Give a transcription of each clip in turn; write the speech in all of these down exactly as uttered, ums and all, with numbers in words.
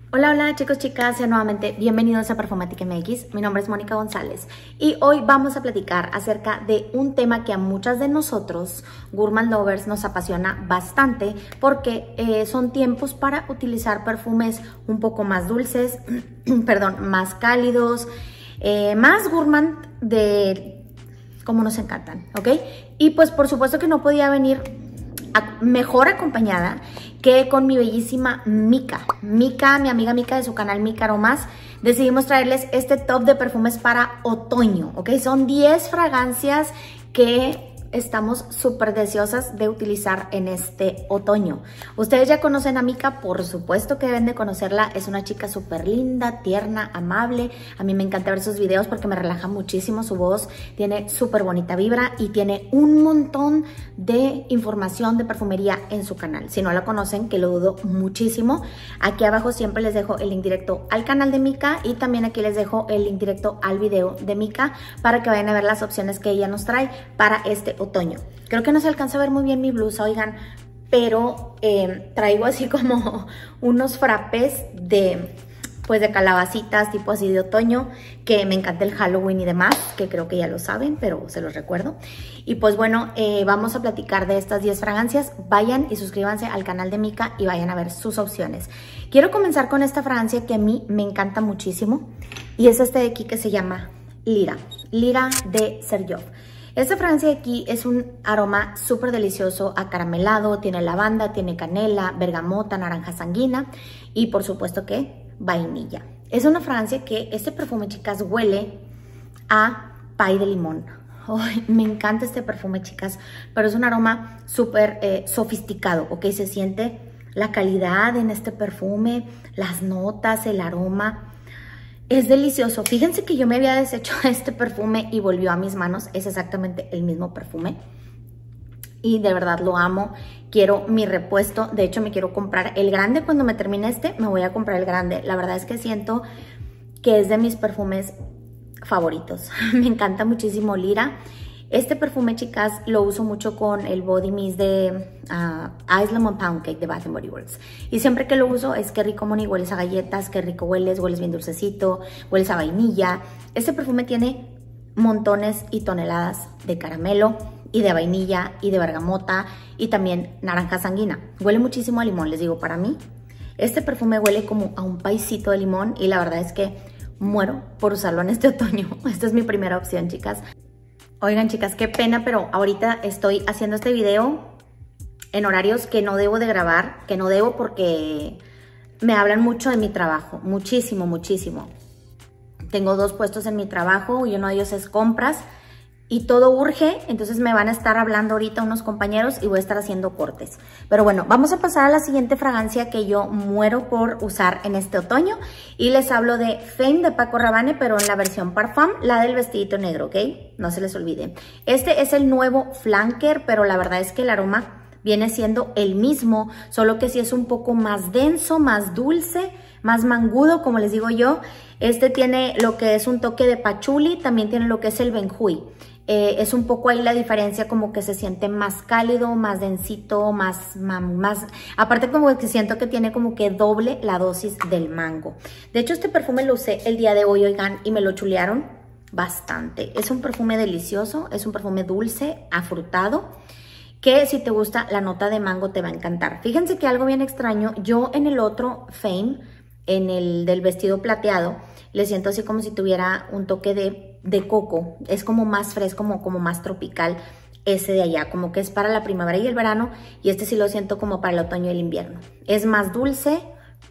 Hola, hola chicos, chicas, sean nuevamente bienvenidos a Perfumatic M X. Mi nombre es Mónica González y hoy vamos a platicar acerca de un tema que a muchas de nosotros, Gourmand Lovers, nos apasiona bastante porque eh, son tiempos para utilizar perfumes un poco más dulces, perdón, más cálidos, eh, más gourmand de como nos encantan, ¿ok? Y pues por supuesto que no podía venir a, mejor acompañada que con mi bellísima Mika. Mika, mi amiga Mika de su canal Mika Aromas, decidimos traerles este top de perfumes para otoño, ¿ok? Son diez fragancias que estamos súper deseosas de utilizar en este otoño. Ustedes ya conocen a Mika, por supuesto que deben de conocerla. Es una chica súper linda, tierna, amable. A mí me encanta ver sus videos porque me relaja muchísimo su voz. Tiene súper bonita vibra y tiene un montón de información de perfumería en su canal. Si no la conocen, que lo dudo muchísimo, aquí abajo siempre les dejo el link directo al canal de Mika y también aquí les dejo el link directo al video de Mika para que vayan a ver las opciones que ella nos trae para este otoño. Creo que no se alcanza a ver muy bien mi blusa, oigan, pero eh, traigo así como unos frappés de, pues de calabacitas, tipo así de otoño, que me encanta el Halloween y demás, que creo que ya lo saben, pero se los recuerdo. Y pues bueno, eh, vamos a platicar de estas diez fragancias. Vayan y suscríbanse al canal de Mika y vayan a ver sus opciones. Quiero comenzar con esta fragancia que a mí me encanta muchísimo y es este de aquí que se llama Lira, Lira de Serjoff. Esta fragancia de aquí es un aroma súper delicioso, acaramelado, tiene lavanda, tiene canela, bergamota, naranja sanguina y por supuesto que vainilla. Es una fragancia que este perfume, chicas, huele a pay de limón. Ay, me encanta este perfume, chicas, pero es un aroma súper eh, sofisticado, ¿ok? Se siente la calidad en este perfume, las notas, el aroma. Es delicioso. Fíjense que yo me había deshecho este perfume y volvió a mis manos. Es exactamente el mismo perfume. Y de verdad lo amo. Quiero mi repuesto. De hecho, me quiero comprar el grande. Cuando me termine este, me voy a comprar el grande. La verdad es que siento que es de mis perfumes favoritos. Me encanta muchísimo Lira. Este perfume, chicas, lo uso mucho con el Body Mist de uh, Ice Lemon Pound Cake de Bath and Body Works. Y siempre que lo uso es que rico, Moni, hueles a galletas, qué rico hueles, hueles bien dulcecito, hueles a vainilla. Este perfume tiene montones y toneladas de caramelo y de vainilla y de bergamota y también naranja sanguina. Huele muchísimo a limón, les digo, para mí. Este perfume huele como a un paisito de limón y la verdad es que muero por usarlo en este otoño. Esta es mi primera opción, chicas. Oigan, chicas, qué pena, pero ahorita estoy haciendo este video en horarios que no debo de grabar, que no debo porque me hablan mucho de mi trabajo, muchísimo, muchísimo. Tengo dos puestos en mi trabajo y uno de ellos es compras y todo urge, entonces me van a estar hablando ahorita unos compañeros y voy a estar haciendo cortes. Pero bueno, vamos a pasar a la siguiente fragancia que yo muero por usar en este otoño y les hablo de Fame de Paco Rabanne, pero en la versión Parfum, la del vestidito negro, ¿ok? No se les olvide. Este es el nuevo Flanker, pero la verdad es que el aroma viene siendo el mismo, solo que sí es un poco más denso, más dulce, más mangudo, como les digo yo. Este tiene lo que es un toque de pachuli, también tiene lo que es el benjuí. Eh, es un poco ahí la diferencia, como que se siente más cálido, más densito, más, más, más... Aparte como que siento que tiene como que doble la dosis del mango. De hecho, este perfume lo usé el día de hoy, oigan, y me lo chulearon bastante. Es un perfume delicioso, es un perfume dulce, afrutado, que si te gusta la nota de mango te va a encantar. Fíjense que algo bien extraño, yo en el otro Fame, en el del vestido plateado, le siento así como si tuviera un toque de, de coco. Es como más fresco, como, como más tropical ese de allá, como que es para la primavera y el verano, y este sí lo siento como para el otoño y el invierno. Es más dulce,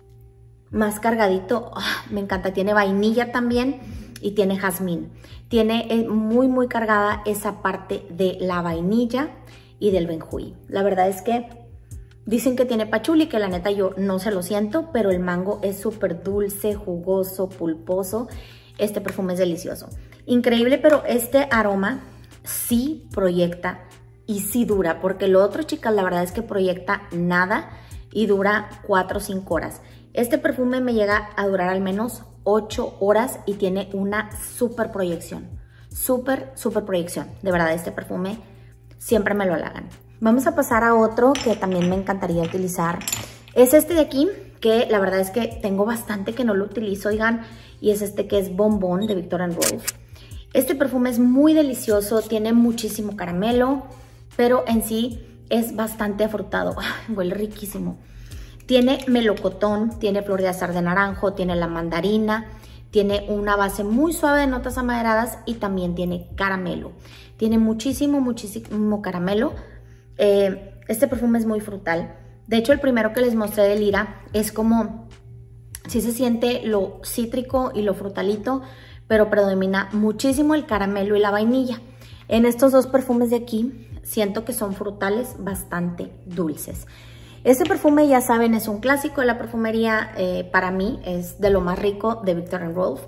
más cargadito, oh, me encanta. Tiene vainilla también y tiene jazmín. Tiene eh, muy muy cargada esa parte de la vainilla y del benjuí. La verdad es que dicen que tiene pachuli, que la neta yo no se lo siento, pero el mango es súper dulce, jugoso, pulposo. Este perfume es delicioso. Increíble, pero este aroma sí proyecta y sí dura, porque lo otro, chicas, la verdad es que proyecta nada y dura cuatro o cinco horas. Este perfume me llega a durar al menos ocho horas y tiene una súper proyección. Súper, súper proyección. De verdad, este perfume siempre me lo halagan. Vamos a pasar a otro que también me encantaría utilizar. Es este de aquí, que la verdad es que tengo bastante que no lo utilizo, oigan, y es este que es Bon Bon de Viktor and Rolf. Este perfume es muy delicioso, tiene muchísimo caramelo, pero en sí es bastante afrutado. Huele riquísimo. Tiene melocotón, tiene flor de azahar de naranjo, tiene la mandarina, tiene una base muy suave de notas amaderadas y también tiene caramelo. Tiene muchísimo, muchísimo caramelo. Eh, este perfume es muy frutal. De hecho, el primero que les mostré de Lira es como, sí se siente lo cítrico y lo frutalito, pero predomina muchísimo el caramelo y la vainilla. En estos dos perfumes de aquí, siento que son frutales bastante dulces. Este perfume, ya saben, es un clásico de la perfumería. Eh, para mí es de lo más rico de Viktor and Rolf.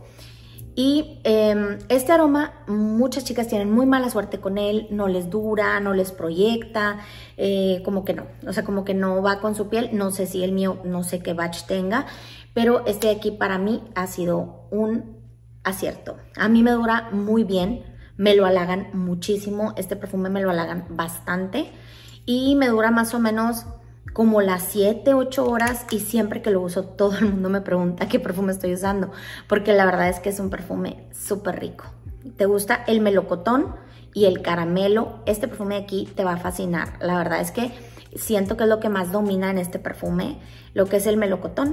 Y eh, este aroma, muchas chicas tienen muy mala suerte con él, no les dura, no les proyecta, eh, como que no, o sea, como que no va con su piel. No sé si el mío, no sé qué batch tenga, pero este de aquí para mí ha sido un acierto. A mí me dura muy bien, me lo halagan muchísimo, este perfume me lo halagan bastante y me dura más o menos como las siete, ocho horas, y siempre que lo uso todo el mundo me pregunta qué perfume estoy usando, porque la verdad es que es un perfume súper rico. ¿Te gusta el melocotón y el caramelo? Este perfume de aquí te va a fascinar. La verdad es que siento que es lo que más domina en este perfume, lo que es el melocotón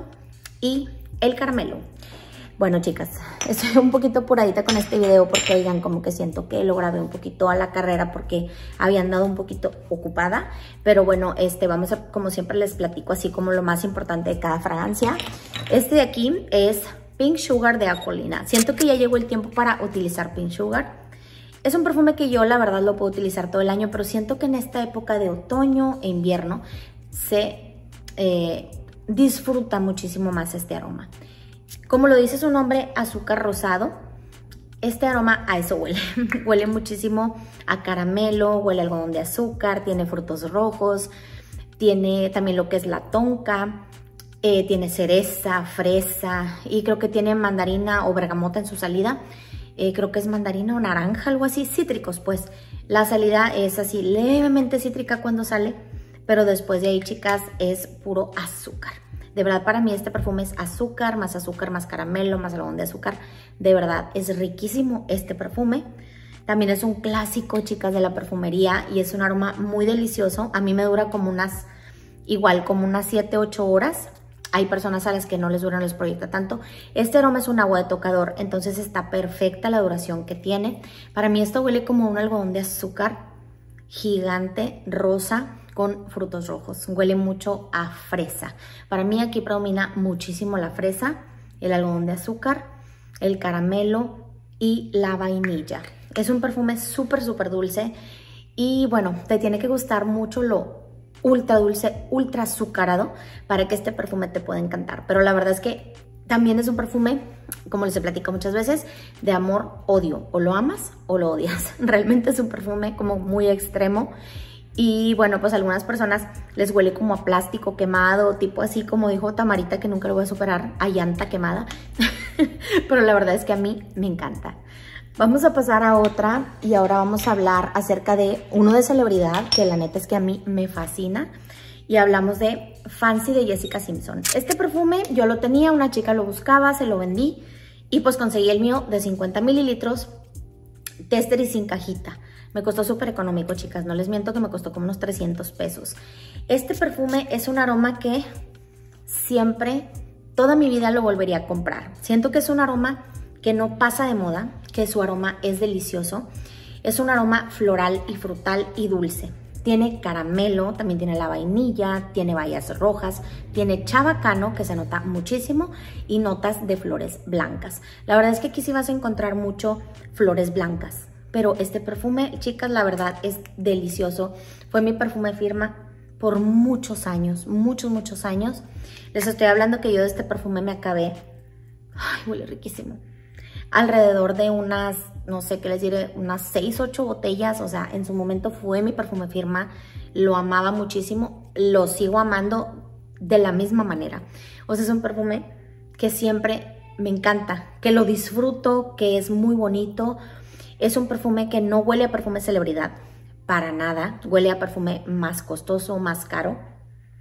y el caramelo. Bueno, chicas, estoy un poquito apuradita con este video porque, oigan, como que siento que lo grabé un poquito a la carrera porque había andado un poquito ocupada. Pero bueno, este, vamos a, como siempre les platico, así como lo más importante de cada fragancia. Este de aquí es Pink Sugar de Aquolina. Siento que ya llegó el tiempo para utilizar Pink Sugar. Es un perfume que yo, la verdad, lo puedo utilizar todo el año, pero siento que en esta época de otoño e invierno se eh, disfruta muchísimo más este aroma. Como lo dice su nombre, azúcar rosado. Este aroma a eso huele. Huele muchísimo a caramelo, huele a algodón de azúcar, tiene frutos rojos, tiene también lo que es la tonka, eh, tiene cereza, fresa y creo que tiene mandarina o bergamota en su salida. Eh, creo que es mandarina o naranja, algo así, cítricos pues. La salida es así levemente cítrica cuando sale, pero después de ahí, chicas, es puro azúcar. De verdad, para mí este perfume es azúcar, más azúcar, más caramelo, más algodón de azúcar. De verdad, es riquísimo este perfume. También es un clásico, chicas, de la perfumería y es un aroma muy delicioso. A mí me dura como unas, igual como unas siete, ocho horas. Hay personas a las que no les dura, no les proyecta tanto. Este aroma es un agua de tocador, entonces está perfecta la duración que tiene. Para mí esto huele como un algodón de azúcar gigante, rosa, con frutos rojos. Huele mucho a fresa. Para mí aquí predomina muchísimo la fresa, el algodón de azúcar, el caramelo y la vainilla. Es un perfume súper, súper dulce y bueno, te tiene que gustar mucho lo ultra dulce, ultra azucarado para que este perfume te pueda encantar. Pero la verdad es que también es un perfume, como les he platicado muchas veces, de amor-odio. O lo amas o lo odias. Realmente es un perfume como muy extremo. Y bueno, pues a algunas personas les huele como a plástico quemado, tipo así como dijo Tamarita, que nunca lo voy a superar, a llanta quemada. Pero la verdad es que a mí me encanta. Vamos a pasar a otra y ahora vamos a hablar acerca de uno de celebridad, que la neta es que a mí me fascina. Y hablamos de Fancy de Jessica Simpson. Este perfume yo lo tenía, una chica lo buscaba, se lo vendí y pues conseguí el mío de cincuenta mililitros, tester y sin cajita. Me costó súper económico, chicas, no les miento que me costó como unos trescientos pesos. Este perfume es un aroma que siempre, toda mi vida lo volvería a comprar. Siento que es un aroma que no pasa de moda, que su aroma es delicioso. Es un aroma floral y frutal y dulce. Tiene caramelo, también tiene la vainilla, tiene bayas rojas, tiene chabacano, que se nota muchísimo, y notas de flores blancas. La verdad es que aquí sí vas a encontrar mucho flores blancas. Pero este perfume, chicas, la verdad es delicioso. Fue mi perfume firma por muchos años, muchos, muchos años. Les estoy hablando que yo de este perfume me acabé, ay, huele riquísimo, alrededor de unas, no sé qué les diré, unas seis, ocho botellas. O sea, en su momento fue mi perfume firma, lo amaba muchísimo, lo sigo amando de la misma manera. O sea, es un perfume que siempre me encanta, que lo disfruto, que es muy bonito. Es un perfume que no huele a perfume celebridad, para nada. Huele a perfume más costoso, más caro.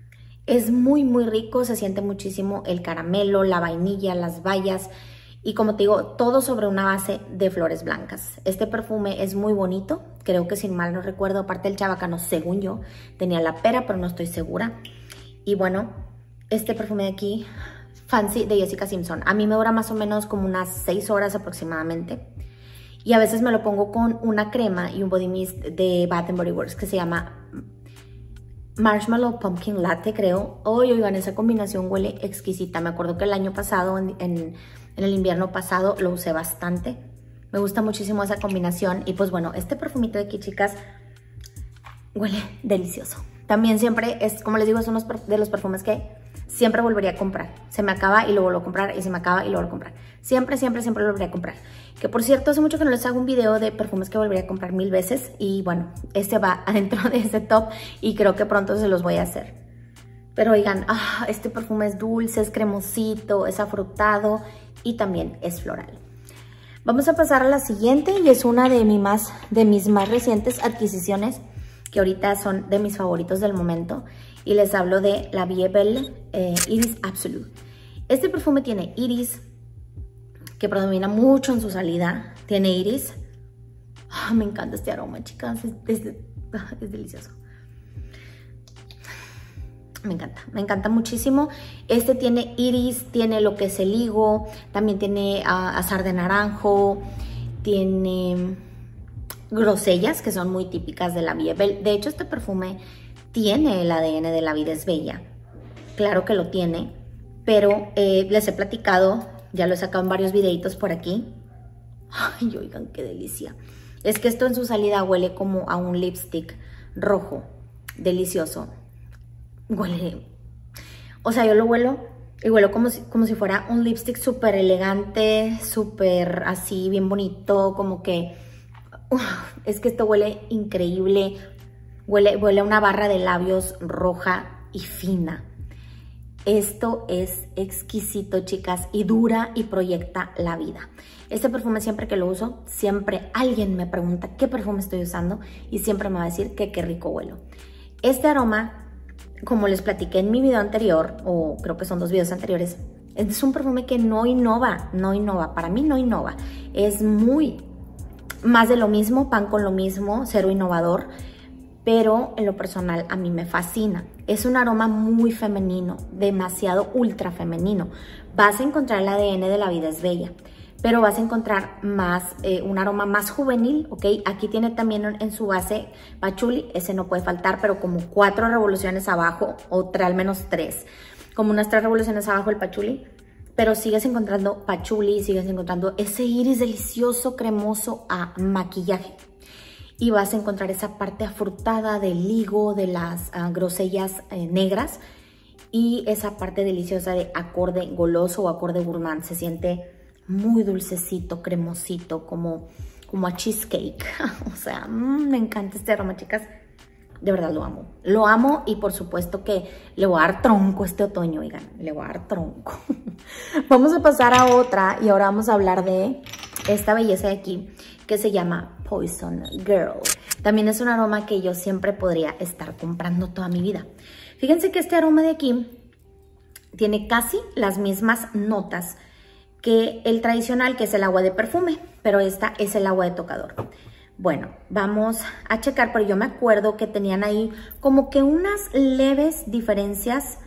Es muy, muy rico, se siente muchísimo el caramelo, la vainilla, las bayas y como te digo, todo sobre una base de flores blancas. Este perfume es muy bonito, creo que sin mal no recuerdo, aparte del chabacano, según yo, tenía la pera, pero no estoy segura. Y bueno, este perfume de aquí, Fancy de Jessica Simpson, a mí me dura más o menos como unas seis horas aproximadamente. Y a veces me lo pongo con una crema y un body mist de Bath and Body Works que se llama Marshmallow Pumpkin Latte, creo. Oye, oigan, esa combinación huele exquisita. Me acuerdo que el año pasado, en, en, en el invierno pasado, lo usé bastante. Me gusta muchísimo esa combinación. Y pues bueno, este perfumito de aquí, chicas, huele delicioso. También siempre es, como les digo, es uno de los perfumes que siempre volvería a comprar. Se me acaba y lo vuelvo a comprar y se me acaba y lo vuelvo a comprar. Siempre, siempre, siempre lo volvería a comprar. Que por cierto, hace mucho que no les hago un video de perfumes que volvería a comprar mil veces. Y bueno, este va adentro de ese top y creo que pronto se los voy a hacer. Pero oigan, ah, este perfume es dulce, es cremosito, es afrutado y también es floral. Vamos a pasar a la siguiente y es una de, mi más, de mis más recientes adquisiciones, que ahorita son de mis favoritos del momento. Y les hablo de la Vie Belle eh, Iris Absolute. Este perfume tiene iris, que predomina mucho en su salida. Tiene iris. Oh, me encanta este aroma, chicas. Es, es, es delicioso. Me encanta, me encanta muchísimo. Este tiene iris, tiene lo que es el higo, también tiene uh, azar de naranjo, tiene grosellas, que son muy típicas de la Vie Belle. De hecho, este perfume tiene el A D N de La Vida es Bella. Claro que lo tiene, pero eh, les he platicado, ya lo he sacado en varios videitos por aquí. Ay, oigan, qué delicia. Es que esto en su salida huele como a un lipstick rojo, delicioso. Huele, o sea, yo lo huelo y huelo como si, como si fuera un lipstick súper elegante, súper así, bien bonito, como que, uf, es que esto huele increíble. Huele, huele a una barra de labios roja y fina. Esto es exquisito, chicas, y dura y proyecta la vida. Este perfume siempre que lo uso, siempre alguien me pregunta qué perfume estoy usando y siempre me va a decir que qué rico huelo. Este aroma, como les platiqué en mi video anterior, o creo que son dos videos anteriores, es un perfume que no innova, no innova. Para mí no innova. Es muy más de lo mismo, pan con lo mismo, cero innovador. Pero en lo personal a mí me fascina. Es un aroma muy femenino, demasiado ultra femenino. Vas a encontrar el A D N de La Vida es Bella, pero vas a encontrar más, eh, un aroma más juvenil, ¿ok? Aquí tiene también en su base patchouli, ese no puede faltar, pero como cuatro revoluciones abajo, o tres, al menos tres, como unas tres revoluciones abajo el patchouli, pero sigues encontrando patchouli, sigues encontrando ese iris delicioso, cremoso a maquillaje. Y vas a encontrar esa parte afrutada del higo, de las uh, grosellas eh, negras y esa parte deliciosa de acorde goloso o acorde gourmand. Se siente muy dulcecito, cremosito, como, como a cheesecake. O sea, mmm, me encanta este aroma, chicas. De verdad lo amo. Lo amo y por supuesto que le voy a dar tronco este otoño, oigan. Le voy a dar tronco. Vamos a pasar a otra y ahora vamos a hablar de esta belleza de aquí, que se llama Poison Girl. También es un aroma que yo siempre podría estar comprando toda mi vida. Fíjense que este aroma de aquí tiene casi las mismas notas que el tradicional, que es el agua de perfume, pero esta es el agua de tocador. Bueno, vamos a checar, pero yo me acuerdo que tenían ahí como que unas leves diferencias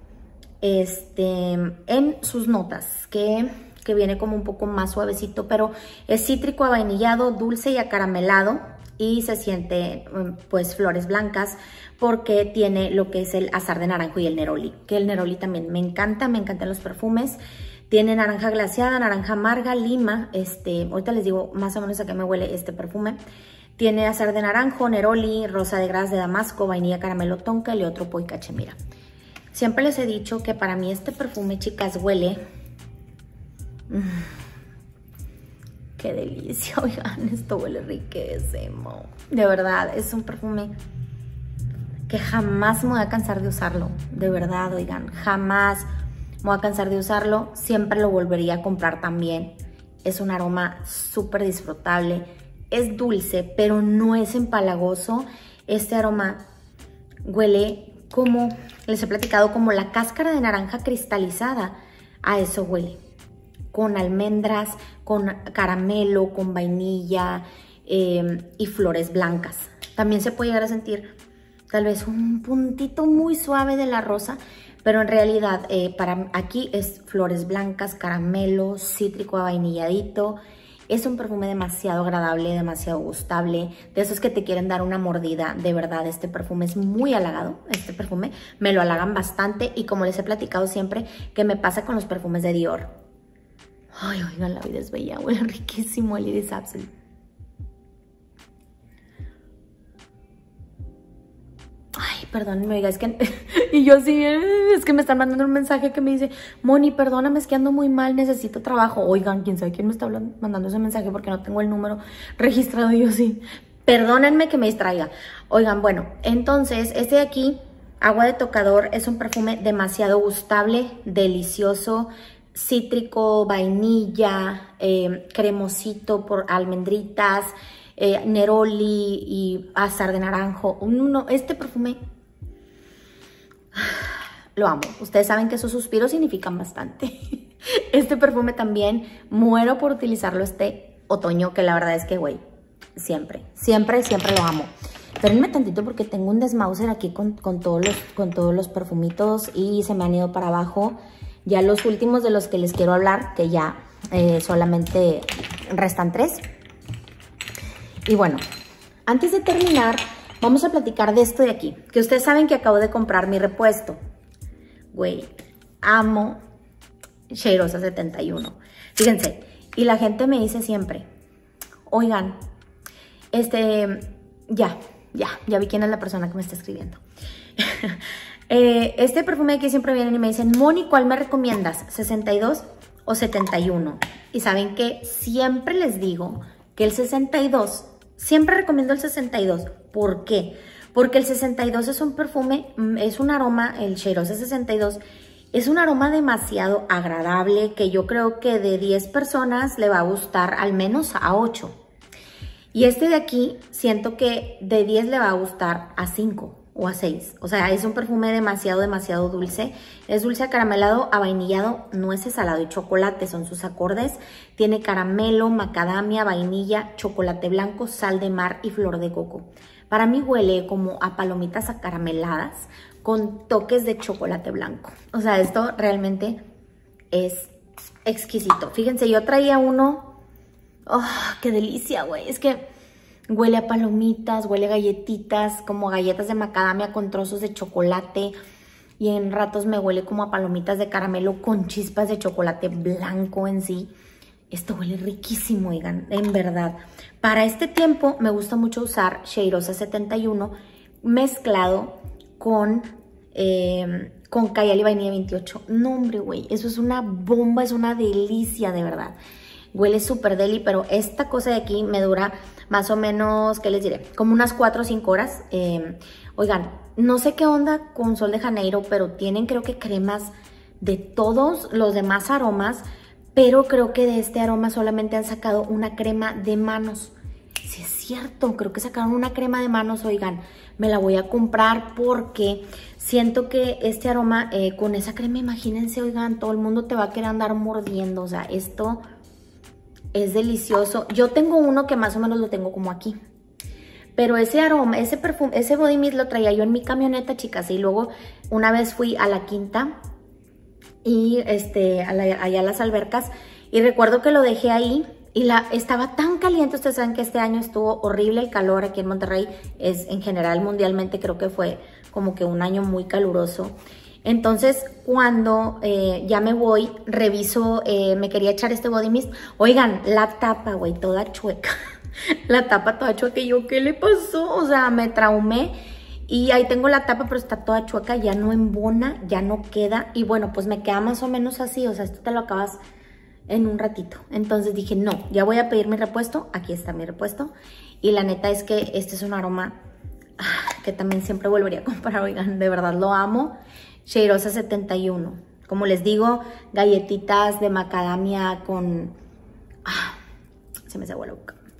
este, en sus notas, que... que viene como un poco más suavecito, pero es cítrico, avainillado, dulce y acaramelado y se siente pues flores blancas porque tiene lo que es el azar de naranjo y el neroli, que el neroli también me encanta, me encantan los perfumes. Tiene naranja glaseada, naranja amarga, lima, este, ahorita les digo más o menos a qué me huele este perfume. Tiene azar de naranjo, neroli, rosa de gras de damasco, vainilla, caramelo tonka y otro y cachemira. Siempre les he dicho que para mí este perfume, chicas, huele... Mm, qué delicia, oigan, esto huele riquísimo. De verdad, es un perfume que jamás me voy a cansar de usarlo. De verdad, oigan, jamás me voy a cansar de usarlo. Siempre lo volvería a comprar también. Es un aroma súper disfrutable. Es dulce, pero no es empalagoso. Este aroma huele como, les he platicado, como la cáscara de naranja cristalizada. A eso huele. Con almendras, con caramelo, con vainilla eh, y flores blancas. También se puede llegar a sentir tal vez un puntito muy suave de la rosa, pero en realidad eh, para aquí es flores blancas, caramelo, cítrico avainilladito. Es un perfume demasiado agradable, demasiado gustable, de esos que te quieren dar una mordida. De verdad, este perfume es muy halagado, este perfume me lo halagan bastante, y como les he platicado siempre, que me pasa con los perfumes de Dior. Ay, oigan, la vida es bella, huele riquísimo el Iris Absolute. Ay, perdónenme, oiga, es que... y yo sí, es que me están mandando un mensaje que me dice, Moni, perdóname, es que ando muy mal, necesito trabajo. Oigan, quién sabe quién me está hablando, mandando ese mensaje, porque no tengo el número registrado. Y yo sí, perdónenme que me distraiga. Oigan, bueno, entonces, este de aquí, Agua de Tocador, es un perfume demasiado gustable, delicioso, cítrico, vainilla, eh, cremosito por almendritas, Eh, neroli y azar de naranjo. Uno, este perfume lo amo. Ustedes saben que esos suspiros significan bastante. Este perfume también muero por utilizarlo este otoño, que la verdad es que, güey, siempre, siempre, siempre lo amo. Espérenme tantito porque tengo un desmauser aquí con, con, todos los, con todos los perfumitos y se me han ido para abajo. Ya los últimos de los que les quiero hablar, que ya eh, solamente restan tres. Y bueno, antes de terminar, vamos a platicar de esto de aquí, que ustedes saben que acabo de comprar mi repuesto. Güey, amo Cheirosa setenta y uno. Fíjense, y la gente me dice siempre, oigan, este, ya, ya, ya vi quién es la persona que me está escribiendo. eh, este perfume de aquí siempre vienen y me dicen, Moni, ¿cuál me recomiendas? ¿sesenta y dos o setenta y uno? Y saben que siempre les digo que el sesenta y dos... Siempre recomiendo el sesenta y dos. ¿Por qué? Porque el sesenta y dos es un perfume, es un aroma, el Cheirosa sesenta y dos, es un aroma demasiado agradable que yo creo que de diez personas le va a gustar al menos a ocho. Y este de aquí siento que de diez le va a gustar a cinco o a seis. O sea, es un perfume demasiado, demasiado dulce. Es dulce acaramelado, avainillado, nueces, salado y chocolate son sus acordes. Tiene caramelo, macadamia, vainilla, chocolate blanco, sal de mar y flor de coco. Para mí huele como a palomitas acarameladas con toques de chocolate blanco. O sea, esto realmente es exquisito. Fíjense, yo traía uno... ¡Oh, qué delicia, güey! Es que... huele a palomitas, huele a galletitas, como galletas de macadamia con trozos de chocolate. Y en ratos me huele como a palomitas de caramelo con chispas de chocolate blanco en sí. Esto huele riquísimo, oigan, en verdad. Para este tiempo me gusta mucho usar Cheirosa setenta y uno mezclado con, eh, con Cayal y Vainilla veintiocho. No, hombre, güey, eso es una bomba, es una delicia, de verdad. Huele súper deli, pero esta cosa de aquí me dura más o menos, ¿qué les diré? Como unas cuatro o cinco horas. Eh, oigan, no sé qué onda con Sol de Janeiro, pero tienen creo que cremas de todos los demás aromas, pero creo que de este aroma solamente han sacado una crema de manos. Sí es cierto, creo que sacaron una crema de manos, oigan, me la voy a comprar porque siento que este aroma eh, con esa crema, imagínense, oigan, todo el mundo te va a querer andar mordiendo, o sea, esto... es delicioso. Yo tengo uno que más o menos lo tengo como aquí. Pero ese aroma, ese perfume, ese body mist lo traía yo en mi camioneta, chicas. Y luego una vez fui a la quinta y este, a la, allá a las albercas. Y recuerdo que lo dejé ahí y la, estaba tan caliente. Ustedes saben que este año estuvo horrible el calor aquí en Monterrey. Es en general mundialmente creo que fue como que un año muy caluroso. Entonces, cuando eh, ya me voy, reviso, eh, me quería echar este body mist. Oigan, la tapa, güey, toda chueca. La tapa toda chueca. Y yo, ¿qué le pasó? O sea, me traumé. Y ahí tengo la tapa, pero está toda chueca. Ya no embona, ya no queda. Y bueno, pues me queda más o menos así. O sea, esto te lo acabas en un ratito. Entonces dije, no, ya voy a pedir mi repuesto. Aquí está mi repuesto. Y la neta es que este es un aroma que también siempre volvería a comprar. Oigan, de verdad lo amo. Cheirosa setenta y uno. Como les digo, galletitas de macadamia con... Ah, se me salió la boca.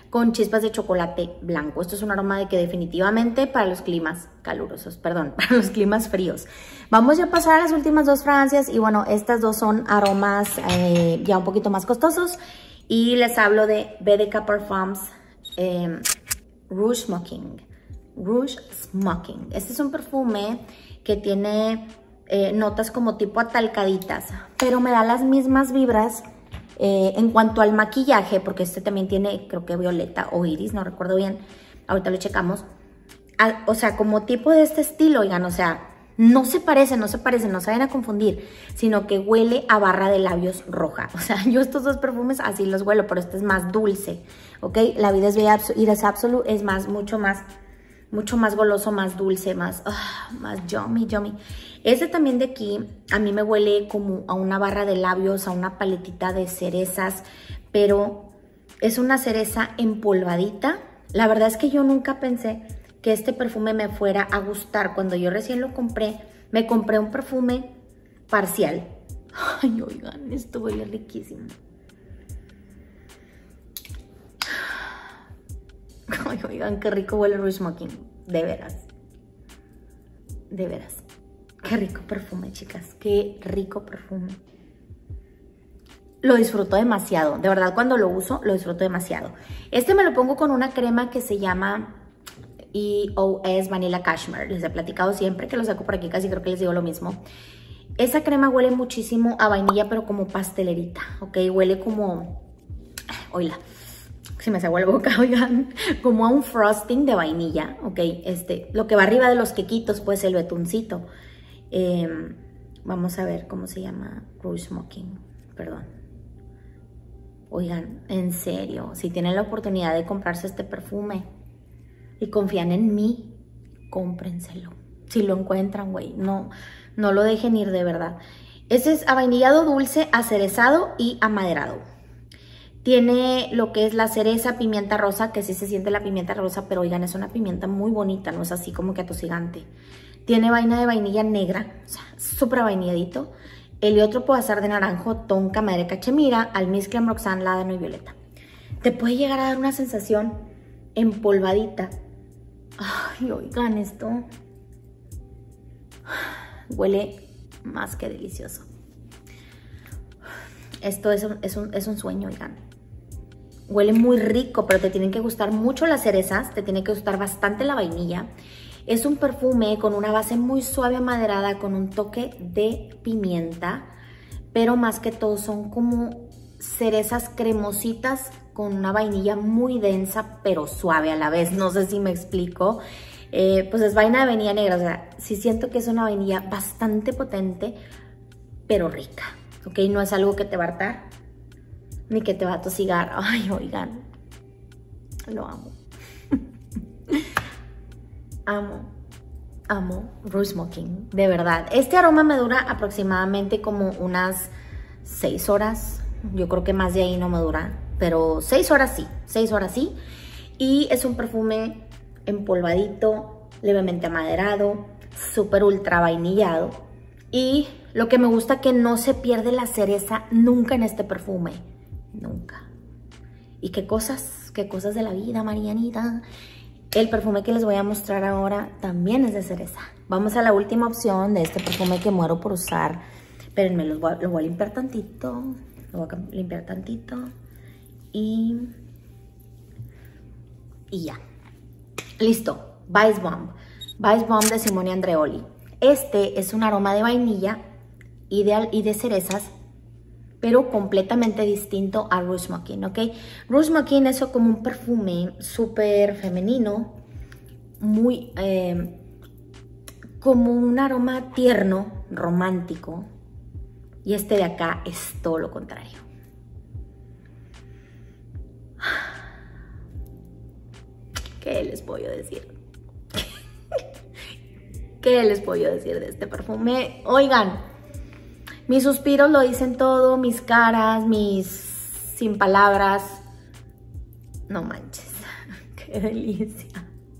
con chispas de chocolate blanco. Esto es un aroma de que definitivamente para los climas calurosos, perdón, para los climas fríos. Vamos ya a pasar a las últimas dos fragancias y bueno, estas dos son aromas eh, ya un poquito más costosos y les hablo de B D K Parfums eh, Rouge Smoking. Rouge Smoking. Este es un perfume que tiene eh, notas como tipo atalcaditas, pero me da las mismas vibras Eh, en cuanto al maquillaje, porque este también tiene, creo que violeta o iris, no recuerdo bien, ahorita lo checamos. Al, o sea, como tipo de este estilo, oigan, o sea, no se parece, no se parece, no se vayan a confundir, sino que huele a barra de labios roja. O sea, yo estos dos perfumes así los huelo, pero este es más dulce, ¿ok? La Vida es Bella Iris Absolute es más, mucho más, mucho más goloso, más dulce, más, uh, más yummy, yummy. Este también de aquí, a mí me huele como a una barra de labios, a una paletita de cerezas, pero es una cereza empolvadita. La verdad es que yo nunca pensé que este perfume me fuera a gustar. Cuando yo recién lo compré, me compré un perfume parcial. Ay, oigan, esto huele riquísimo. Ay, oigan, qué rico huele Rouge Smoking, de veras. De veras. Qué rico perfume, chicas. Qué rico perfume. Lo disfruto demasiado. De verdad, cuando lo uso, lo disfruto demasiado. Este me lo pongo con una crema que se llama E O S Vanilla Cashmere. Les he platicado siempre que lo saco por aquí. Casi creo que les digo lo mismo. Esa crema huele muchísimo a vainilla, pero como pastelerita, ¿ok? Huele como... Oíla. Si me hago la boca, oigan, como a un frosting de vainilla, ¿ok? Este, lo que va arriba de los quequitos, pues el betuncito. Eh, vamos a ver cómo se llama Rouge Smoking, perdón. Oigan, en serio, si tienen la oportunidad de comprarse este perfume y confían en mí, cómprenselo. Si lo encuentran, güey, no, no lo dejen ir de verdad. Ese es avainillado dulce, acerezado y amaderado. Tiene lo que es la cereza, pimienta rosa, que sí se siente la pimienta rosa, pero oigan, es una pimienta muy bonita, no es así como que atosigante. Tiene vaina de vainilla negra, o sea, súper vainilladito. Heliotropo, azar de naranjo, tonka, madre cachemira, almizcle, roxane, ládano y violeta. Te puede llegar a dar una sensación empolvadita. Ay, oigan, esto huele más que delicioso. Esto es un, es un, es un sueño, oigan. Huele muy rico, pero te tienen que gustar mucho las cerezas, te tiene que gustar bastante la vainilla. Es un perfume con una base muy suave amaderada, con un toque de pimienta, pero más que todo son como cerezas cremositas con una vainilla muy densa, pero suave a la vez. No sé si me explico. Eh, pues es vaina de vainilla negra, o sea, sí siento que es una vainilla bastante potente, pero rica, ¿ok? No es algo que te va a hartar, ni que te va a atosigar. Ay, oigan, lo amo. Amo, amo Rouge Smoking, de verdad. Este aroma me dura aproximadamente como unas seis horas. Yo creo que más de ahí no me dura, pero seis horas sí, seis horas sí. Y es un perfume empolvadito, levemente amaderado, súper ultra vainillado. Y lo que me gusta que no se pierde la cereza nunca en este perfume, nunca. Y qué cosas, qué cosas de la vida, Marianita. El perfume que les voy a mostrar ahora también es de cereza. Vamos a la última opción de este perfume que muero por usar. Espérenme, lo voy a, lo voy a limpiar tantito. Lo voy a limpiar tantito. Y... Y ya. Listo. Vice Bomb. Vice Bomb de Simone Andreoli. Este es un aroma de vainilla y de, y de cerezas, pero completamente distinto a Rouge Smoking, ¿ok? Rouge Smoking es como un perfume súper femenino, muy, eh, como un aroma tierno, romántico. Y este de acá es todo lo contrario. ¿Qué les puedo decir? ¿Qué les puedo decir de este perfume? Oigan, mis suspiros lo dicen todo, mis caras, mis sin palabras. No manches, qué delicia.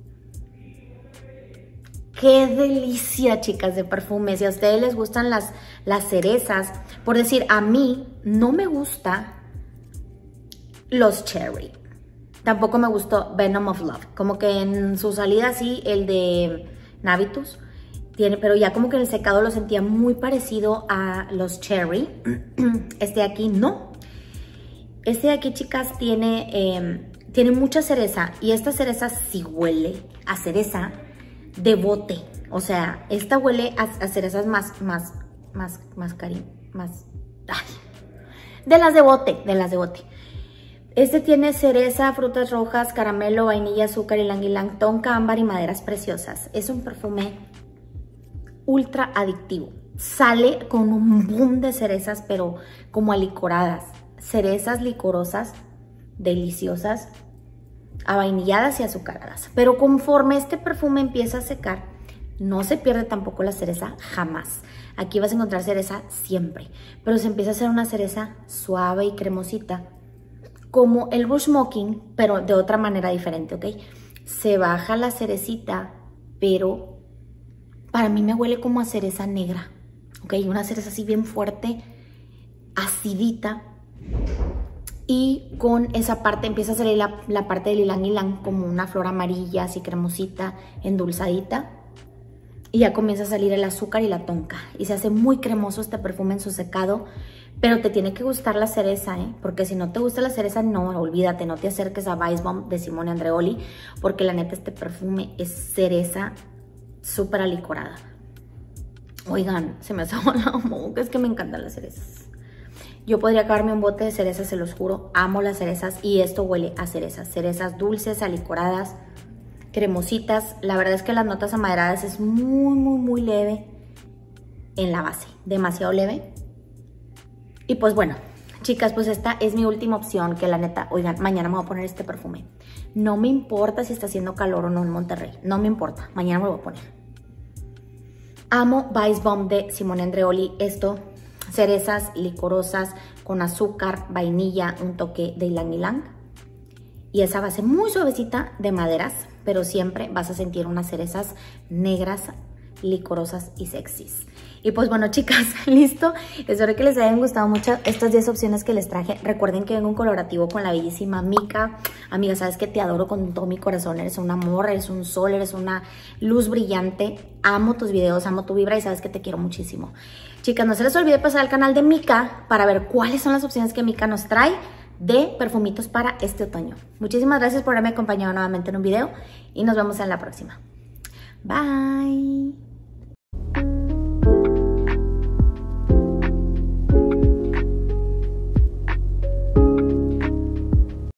Qué delicia, chicas, de perfumes. Si a ustedes les gustan las, las cerezas, por decir, a mí no me gusta los cherry, Tampoco me gustó Venom of Love. Como que en su salida sí, el de Navitus tiene, pero ya como que en el secado lo sentía muy parecido a los Cherry. Este de aquí no. Este de aquí, chicas, tiene, eh, tiene mucha cereza. Y esta cereza sí huele a cereza de bote. O sea, esta huele a, a cerezas más, más, más, más cari, más, ay, de las de bote, de las de bote. Este tiene cereza, frutas rojas, caramelo, vainilla, azúcar, ylang ylang, tonka, ámbar y maderas preciosas. Es un perfume ultra adictivo. Sale con un boom de cerezas, pero como alicoradas. Cerezas licorosas, deliciosas, avainilladas y azucaradas. Pero conforme este perfume empieza a secar, no se pierde tampoco la cereza jamás. Aquí vas a encontrar cereza siempre, pero se empieza a hacer una cereza suave y cremosita, como el Bush Smoking, pero de otra manera diferente, ¿ok? Se baja la cerecita, pero para mí me huele como a cereza negra, ¿ok? Una cereza así bien fuerte, acidita, y con esa parte empieza a salir la, la parte del ylang ylang como una flor amarilla, así cremosita, endulzadita. Y ya comienza a salir el azúcar y la tonka. Y se hace muy cremoso este perfume en su secado. Pero te tiene que gustar la cereza, ¿eh? Porque si no te gusta la cereza, no, olvídate. No te acerques a Vice Bomb de Simone Andreoli. Porque la neta este perfume es cereza súper alicorada. Oigan, se me hace la boca. Es que me encantan las cerezas. Yo podría acabarme un bote de cerezas, se los juro. Amo las cerezas y esto huele a cerezas. Cerezas dulces, alicoradas, cremositas. La verdad es que las notas amaderadas es muy, muy, muy leve en la base. Demasiado leve. Y pues bueno, chicas, pues esta es mi última opción. Que la neta, oigan, mañana me voy a poner este perfume. No me importa si está haciendo calor o no en Monterrey. No me importa. Mañana me lo voy a poner. Amo Vice Bomb de Simone Andreoli. Esto, cerezas licorosas con azúcar, vainilla, un toque de ylang ylang. Y esa base muy suavecita de maderas, pero siempre vas a sentir unas cerezas negras, licorosas y sexys. Y pues bueno, chicas, listo. Espero que les hayan gustado mucho estas diez opciones que les traje. Recuerden que vengo en colaborativo con la bellísima Mika. Amiga, sabes que te adoro con todo mi corazón. Eres un amor, eres un sol, eres una luz brillante. Amo tus videos, amo tu vibra y sabes que te quiero muchísimo. Chicas, no se les olvide pasar al canal de Mika para ver cuáles son las opciones que Mika nos trae de perfumitos para este otoño. Muchísimas gracias por haberme acompañado nuevamente en un video y nos vemos en la próxima. Bye.